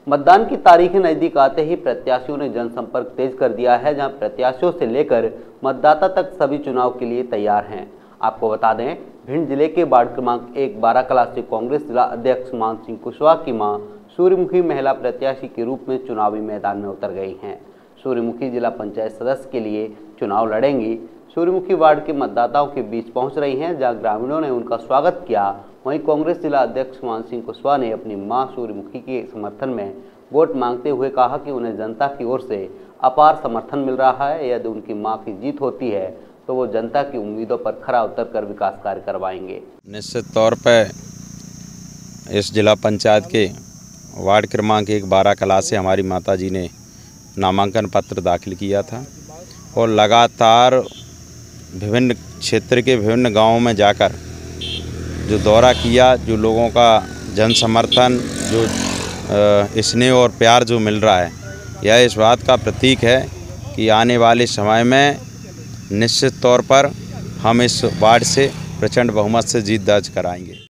मतदान की तारीखें नजदीक आते ही प्रत्याशियों ने जनसंपर्क तेज कर दिया है, जहां प्रत्याशियों से लेकर मतदाता तक सभी चुनाव के लिए तैयार हैं। आपको बता दें, भिंड जिले के वार्ड क्रमांक 1 बाराकला से कांग्रेस जिला अध्यक्ष मान सिंह कुशवाहा की मां सूर्यमुखी महिला प्रत्याशी के रूप में चुनावी मैदान में उतर गई हैं। सूर्यमुखी जिला पंचायत सदस्य के लिए चुनाव लड़ेंगी। सूर्यमुखी वार्ड के मतदाताओं के बीच पहुंच रही हैं, जहां ग्रामीणों ने उनका स्वागत किया। वहीं कांग्रेस जिला अध्यक्ष मान सिंह कुशवाहा ने अपनी मां सूर्यमुखी के समर्थन में वोट मांगते हुए कहा कि उन्हें जनता की ओर से अपार समर्थन मिल रहा है। यदि उनकी मां की जीत होती है तो वो जनता की उम्मीदों पर खरा उतरकर विकास कार्य करवाएंगे। निश्चित तौर पर इस जिला पंचायत के वार्ड क्रमांक 1 बाराकला से हमारी माताजी ने नामांकन पत्र दाखिल किया था और लगातार विभिन्न क्षेत्र के विभिन्न गांवों में जाकर जो दौरा किया, जो लोगों का जन समर्थन, जो स्नेह और प्यार जो मिल रहा है, यह इस बात का प्रतीक है कि आने वाले समय में निश्चित तौर पर हम इस वार्ड से प्रचंड बहुमत से जीत दर्ज कराएंगे।